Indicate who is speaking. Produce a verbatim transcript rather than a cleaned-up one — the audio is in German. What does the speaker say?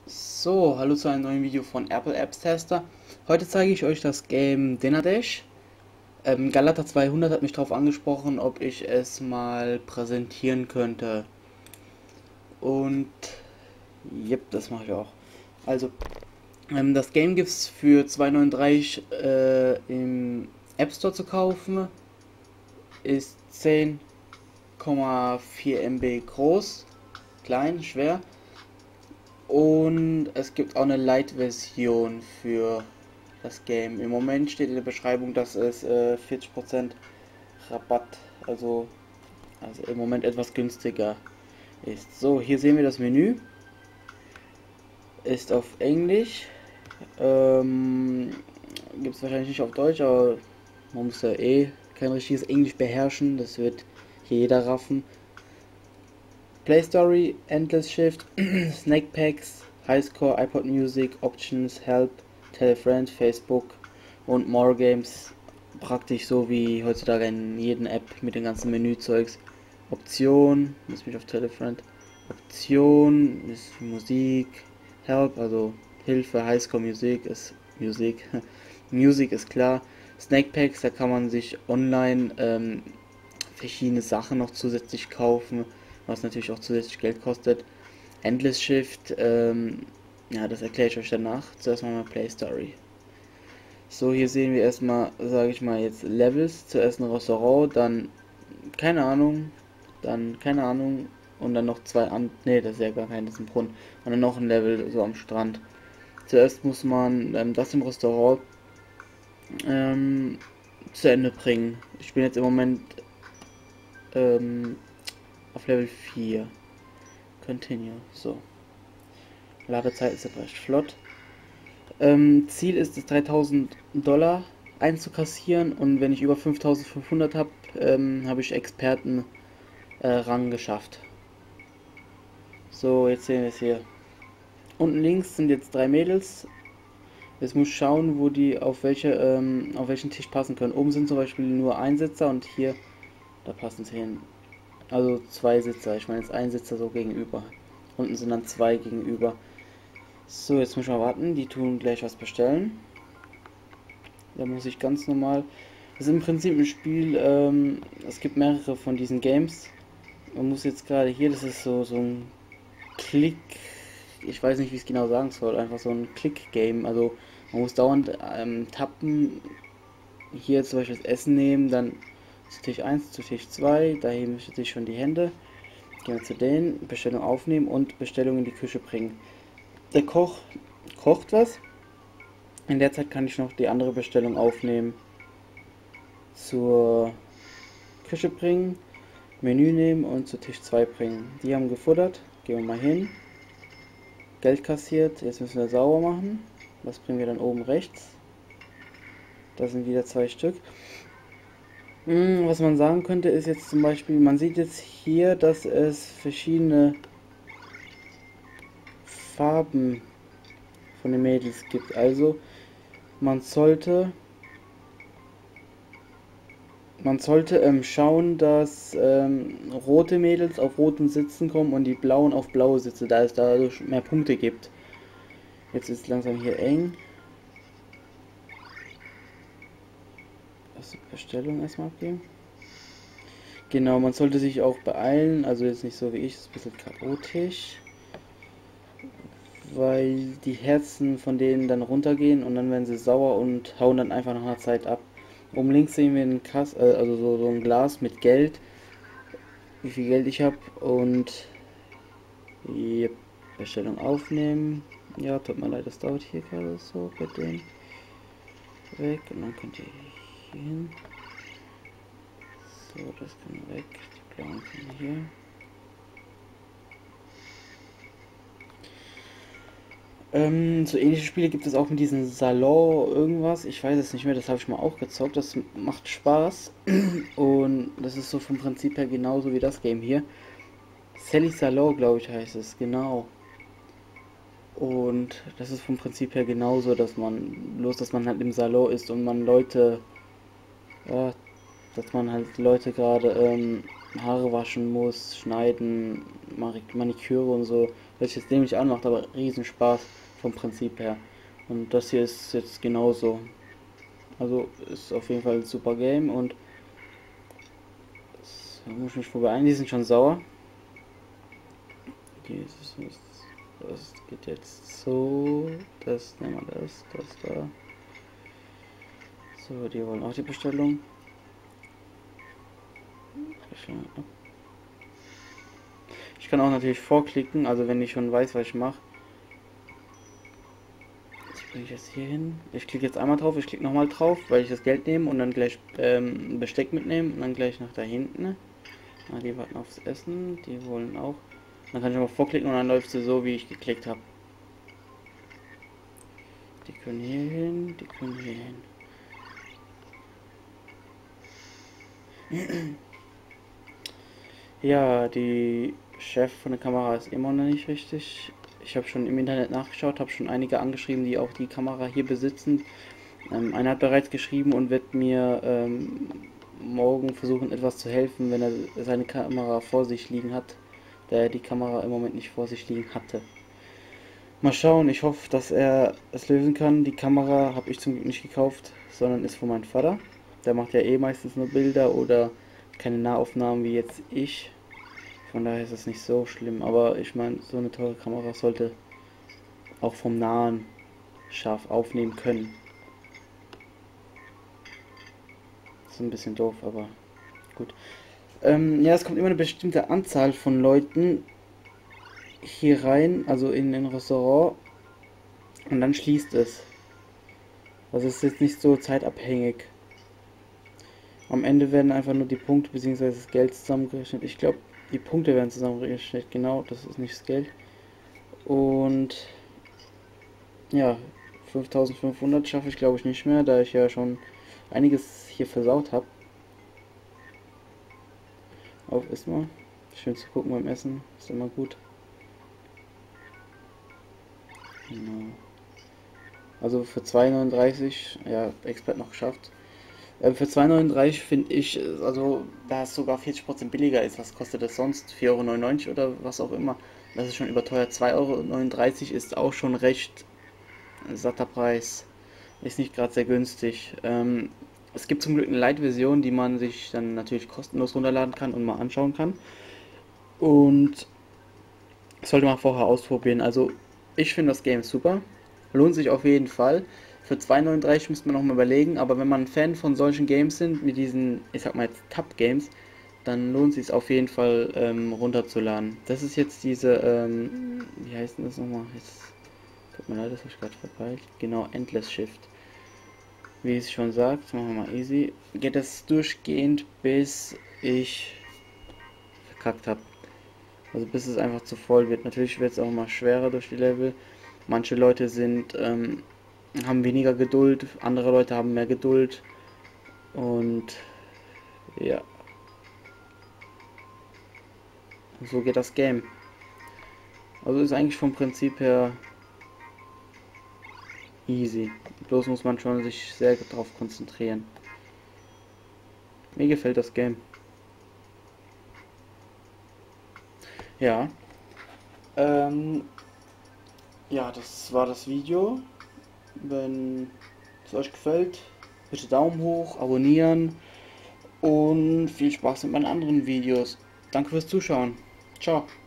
Speaker 1: So, hallo zu einem neuen Video von Apple Apps Tester. Heute zeige ich euch das Game Dinner Dash. Ähm, Galata zweihundert hat mich darauf angesprochen, ob ich es mal präsentieren könnte. Und, yep, das mache ich auch. Also, ähm, das Game gibt es für zwei neununddreißig äh, im App Store zu kaufen. Ist zehn Komma vier Megabyte groß, klein, schwer. Und es gibt auch eine Lite-Version für das Game. Im Moment steht in der Beschreibung, dass es äh, vierzig Prozent Rabatt, also, also im Moment etwas günstiger ist. So, hier sehen wir das Menü. Ist auf Englisch. Ähm, Gibt es wahrscheinlich nicht auf Deutsch, aber man muss ja eh kein richtiges Englisch beherrschen. Das wird hier jeder raffen. Play Story, Endless Shift, Snack Packs, Highscore, iPod Music, Options, Help, Tell a Friend, Facebook und More Games. Praktisch so wie heutzutage in jedem App mit den ganzen Menüzeugs. Option, muss mich auf Tell a Friend. Option ist Musik, Help, also Hilfe, Highscore Musik ist Musik. Music ist klar. Snack Packs, da kann man sich online ähm, verschiedene Sachen noch zusätzlich kaufen, was natürlich auch zusätzlich Geld kostet. Endless Shift, ähm, ja, das erkläre ich euch danach. Zuerst mal Play Story. So, hier sehen wir erstmal, sage ich mal, jetzt Levels. Zuerst ein Restaurant, dann keine Ahnung, dann keine Ahnung und dann noch zwei an. Ne, das ist ja gar kein, das ist ein Brunnen. Und dann noch ein Level so am Strand. Zuerst muss man ähm, das im Restaurant ähm, zu Ende bringen. Ich bin jetzt im Moment ähm, auf Level vier. Continue. So. Ladezeit ist jetzt recht flott. Ähm, Ziel ist es, dreitausend Dollar einzukassieren, und wenn ich über fünftausendfünfhundert habe, ähm, habe ich Experten äh, Rang geschafft. So, jetzt sehen wir es hier. Unten links sind jetzt drei Mädels. Jetzt muss ich schauen, wo die auf welche ähm, auf welchen Tisch passen können. Oben sind zum Beispiel nur Einsitzer und hier, da passen sie hin. Also zwei Sitzer. Ich meine jetzt ein Sitzer so gegenüber. Unten sind dann zwei gegenüber. So, jetzt muss ich mal warten. Die tun gleich was bestellen. Da muss ich ganz normal. Das ist im Prinzip ein Spiel. Ähm, es gibt mehrere von diesen Games. Man muss jetzt gerade hier, das ist so, so ein Klick. Ich weiß nicht, wie ich es genau sagen soll. Einfach so ein Klick-Game. Also man muss dauernd ähm, tappen. Hier zum Beispiel das Essen nehmen, dann zu Tisch eins, zu Tisch zwei. Da heben sich schon die Hände. Gehen wir zu denen. Bestellung aufnehmen und Bestellung in die Küche bringen. Der Koch kocht was. In der Zeit kann ich noch die andere Bestellung aufnehmen, zur Küche bringen, Menü nehmen und zu Tisch zwei bringen. Die haben gefuttert, gehen wir mal hin, Geld kassiert, jetzt müssen wir sauber machen. Das bringen wir dann oben rechts. Da sind wieder zwei Stück. Hm, was man sagen könnte ist jetzt zum Beispiel, man sieht jetzt hier, dass es verschiedene Farben von den Mädels gibt. Also man sollte Man sollte ähm, schauen, dass ähm, rote Mädels auf roten Sitzen kommen und die blauen auf blaue Sitze, da es dadurch mehr Punkte gibt. Jetzt ist langsam hier eng. Also Bestellung erstmal abgeben. Genau, man sollte sich auch beeilen, also jetzt nicht so wie ich, ist ein bisschen chaotisch. Weil die Herzen von denen dann runtergehen und dann werden sie sauer und hauen dann einfach nach einer Zeit ab. Oben links sehen wir ein Kass, äh, also so, so ein Glas mit Geld, wie viel Geld ich habe, und die Bestellung aufnehmen. Ja, tut mir leid, das dauert hier gerade so bei denen. Weg, und dann könnt ihr hier hin. So, das kann weg, die blauen können hier. Ähm, so ähnliche Spiele gibt es auch mit diesem Salon irgendwas. Ich weiß es nicht mehr, das habe ich mal auch gezockt. Das macht Spaß. Und das ist so vom Prinzip her genauso wie das Game hier. Sally Salon, glaube ich, heißt es, genau. Und das ist vom Prinzip her genauso, dass man, bloß dass man halt im Salon ist und man Leute, ja, dass man halt Leute gerade ähm, Haare waschen muss, schneiden, Maniküre und so. Hört sich jetzt dämlich an, macht aber riesen Spaß vom Prinzip her. Und das hier ist jetzt genauso. Also ist auf jeden Fall ein super Game und da muss ich mich vorbei ein, die sind schon sauer. Jesus, das geht jetzt so. Das nehmen wir das, das da. So, die wollen auch die Bestellung. Ich kann auch natürlich vorklicken, also wenn ich schon weiß, was ich mache. Das bringe ich jetzt hier hin. Ich klicke jetzt einmal drauf, ich klicke nochmal drauf, weil ich das Geld nehme und dann gleich ähm, Besteck mitnehmen und dann gleich nach da hinten. Ah, die warten aufs Essen, die wollen auch. Dann kann ich mal vorklicken und dann läuft sie so, wie ich geklickt habe. Die können hier hin, die können hier hin. Ja, die Chef von der Kamera ist immer noch nicht richtig. Ich habe schon im Internet nachgeschaut, habe schon einige angeschrieben, die auch die Kamera hier besitzen. Ähm, einer hat bereits geschrieben und wird mir ähm, morgen versuchen, etwas zu helfen, wenn er seine Kamera vor sich liegen hat, da er die Kamera im Moment nicht vor sich liegen hatte. Mal schauen, ich hoffe, dass er es lösen kann. Die Kamera habe ich zum Glück nicht gekauft, sondern ist von meinem Vater. Der macht ja eh meistens nur Bilder oder keine Nahaufnahmen wie jetzt ich. Von daher ist es nicht so schlimm, aber ich meine, so eine teure Kamera sollte auch vom Nahen scharf aufnehmen können. Das ist ein bisschen doof, aber gut. Ähm, ja, es kommt immer eine bestimmte Anzahl von Leuten hier rein, also in ein Restaurant, und dann schließt es. Also es ist jetzt nicht so zeitabhängig. Am Ende werden einfach nur die Punkte bzw. das Geld zusammengerechnet. Ich glaube, die Punkte werden zusammengerechnet, genau, das ist nicht das Geld. Und ja, fünftausendfünfhundert schaffe ich glaube ich nicht mehr, da ich ja schon einiges hier versaut habe. Auf erstmal. Schön zu gucken beim Essen, ist immer gut. Genau. Also für zwei neununddreißig, ja, Expert noch geschafft. Äh, für zwei neununddreißig finde ich, also da es sogar vierzig Prozent billiger ist, was kostet das sonst? vier Euro neunundneunzig oder was auch immer. Das ist schon überteuert. zwei Euro neununddreißig ist auch schon recht satter Preis. Ist nicht gerade sehr günstig. Ähm, es gibt zum Glück eine Light-Version, die man sich dann natürlich kostenlos runterladen kann und mal anschauen kann. Und das sollte man vorher ausprobieren. Also ich finde das Game super. Lohnt sich auf jeden Fall. Für zwei neununddreißig müsste man noch mal überlegen, aber wenn man ein Fan von solchen Games sind, mit diesen, ich sag mal jetzt Tab-Games, dann lohnt es sich auf jeden Fall ähm, runterzuladen. Das ist jetzt diese, ähm, wie heißt denn das nochmal? Jetzt, tut mir leid, das habe ich gerade verpeilt. Genau, Endless Shift. Wie es schon sagt, machen wir mal easy. Geht das durchgehend, bis ich verkackt habe. Also bis es einfach zu voll wird. Natürlich wird es auch mal schwerer durch die Level. Manche Leute sind, ähm, haben weniger Geduld, andere Leute haben mehr Geduld. Und ja. So geht das Game. Also ist eigentlich vom Prinzip her easy. Bloß muss man schon sich sehr darauf konzentrieren. Mir gefällt das Game. Ja. Ähm, ja, das war das Video. Wenn es euch gefällt, bitte Daumen hoch, abonnieren und viel Spaß mit meinen anderen Videos. Danke fürs Zuschauen. Ciao.